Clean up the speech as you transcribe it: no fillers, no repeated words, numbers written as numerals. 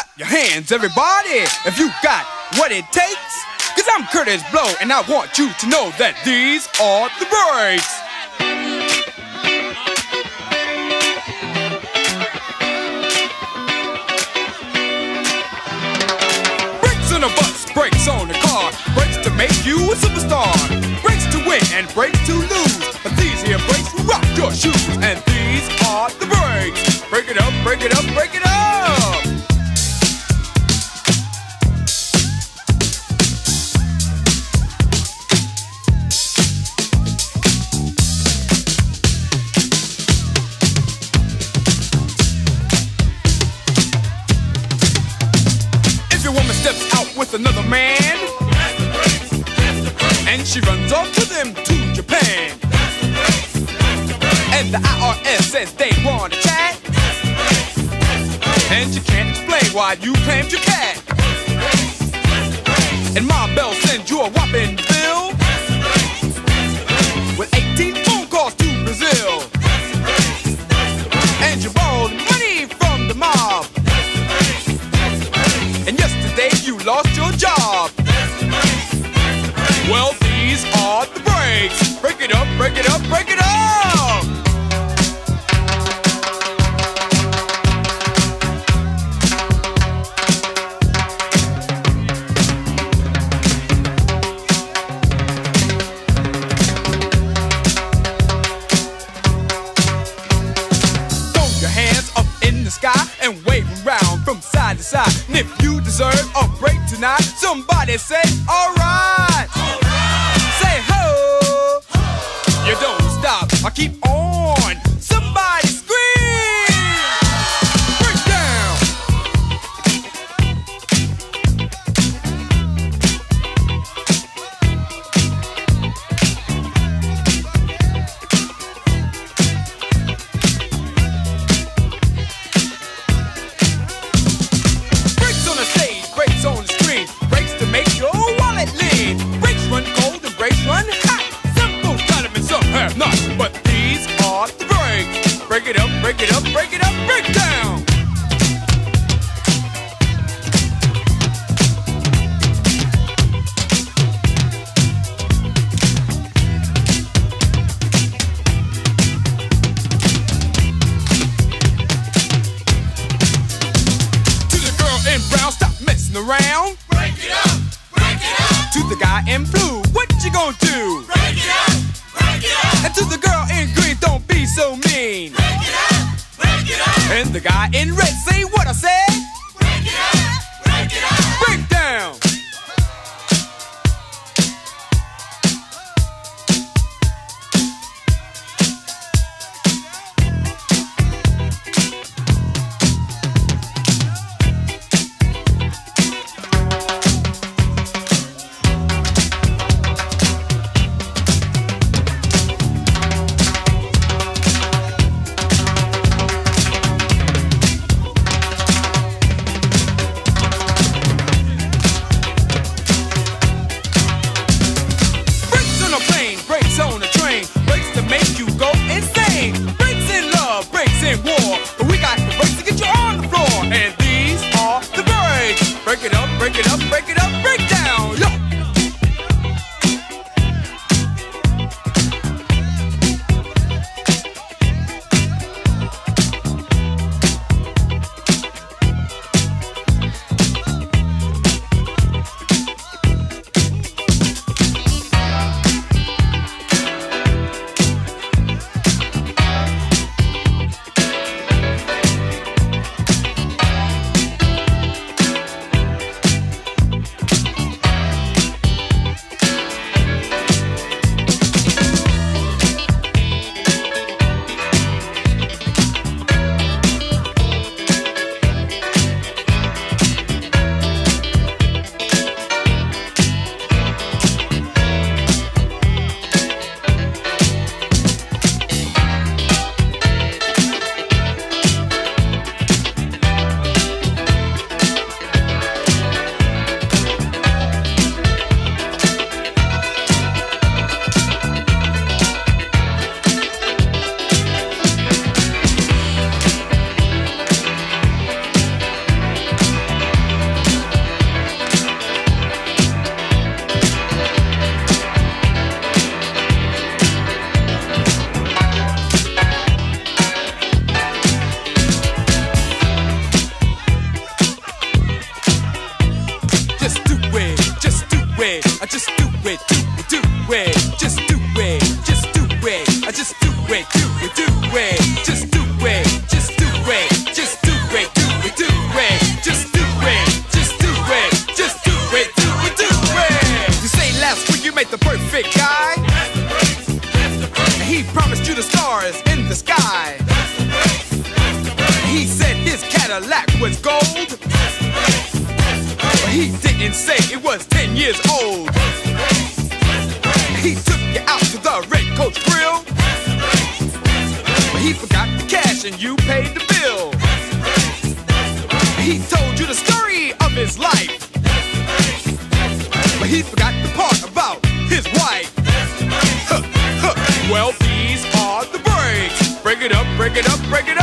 your hands, everybody, if you got what it takes. Cause I'm Curtis Blow, and I want you to know that these are the breaks. Brakes on a bus, brakes on a car, brakes to make you a superstar, brakes to win and brakes to lose. But these here brakes will rock your shoes, and these are the breaks. Break it up, break it up, break it up. If your woman steps out with another man, that's the breaks, that's the breaks. And she runs off with him to Japan, that's the breaks, that's the breaks. And the IRS says they want to chat, that's the breaks, that's the breaks. And you can't explain why you claimed your cat, that's the breaks, that's the breaks. And Ma Bell sends you a whopping bill, that's the breaks, that's the breaks. With 18 phone calls to Brazil, that's the breaks, that's the breaks. And you borrowed money from the mob, that's the breaks, that's the breaks. And yesterday you lost your job, that's the breaks, that's the breaks. Well, these are the breaks. Break it up, break it up, break it up. Sky and wave around from side to side. And if you deserve a break tonight, somebody say, alright. Say ho. You don't stop, I keep on. Somebody scream. Break down. Not, but these are the breaks. Break it up, break it up, break it up, break down. To the girl in brown, stop messing around. Break it up, break it up. To the guy in blue, what you gonna do? Break it up. And to the girl in green, don't be so mean. Break it up, break it up. And the guy in red, say what I said. Break it up, break it up. Break down. just do it, do it, just do it, just do it, just do it, do it, just do it, just do it, just do it, do it, do it, just do it, just do it, just do it, do it, do it. You say last week you made the perfect guy. He promised you the stars in the sky. He said his Cadillac was gold, but he didn't say it was 10 years old. He took you out to the Red Coach Grill, but he forgot the cash and you paid the bill. He told you the story of his life, but he forgot the part about his wife. Well, these are the breaks. Break it up, break it up, break it up.